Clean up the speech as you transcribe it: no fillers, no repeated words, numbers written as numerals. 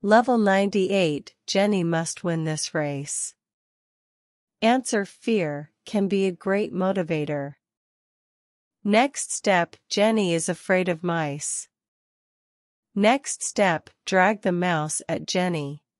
Level 98, Jenny must win this race. Answer: fear can be a great motivator. Next step: Jenny is afraid of mice. Next step: drag the mouse at Jenny.